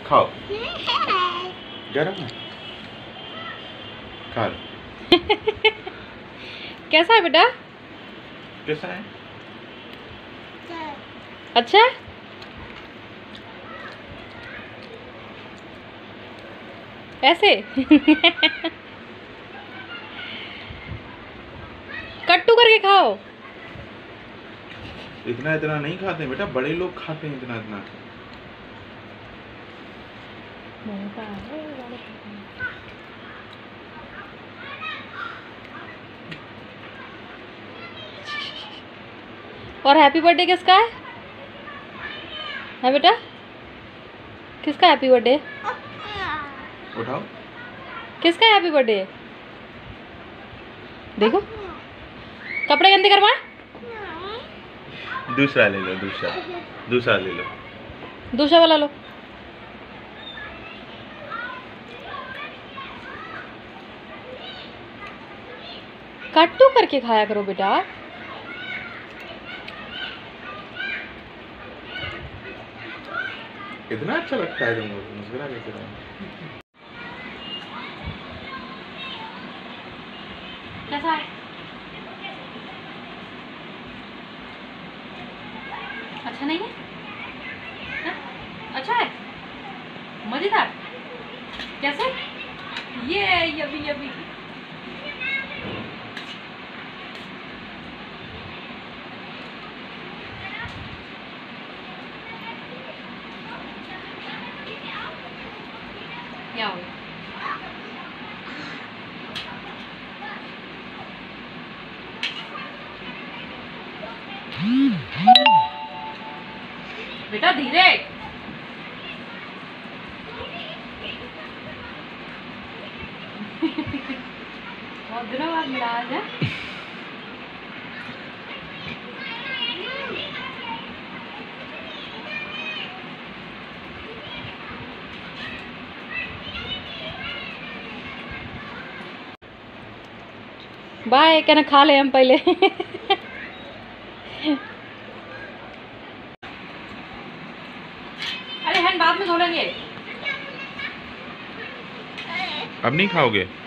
खाओ, गरम है, खा लो। कैसा है बेटा? कैसा है? अच्छा है? ऐसे कट्टू करके खाओ। इतना इतना नहीं खाते बेटा, बड़े लोग खाते हैं इतना इतना। और हैप्पी बर्थडे किसका है बेटा? किसका हैप्पी बर्थडे? उठाओ। किसका हैप्पी बर्थडे? देखो कपड़े गंदे करवा। दूसरा ले लो, दूसरा ले लो। दूसरा वाला लो। कट्टू करके खाया करो बेटा। इतना अच्छा लगता है तुमको, मुस्कुरा कैसे रहे? कैसा है? अच्छा नहीं है? हा? अच्छा है, मजेदार। कैसे? ये यबी यबी। क्या हो गया? बेटा धीरे। बहुत दिनों बाद मिला आज है। बाय कहना, खा ले हम पहले। अरे हैंड बाद में धो लेंगे। अब नहीं खाओगे?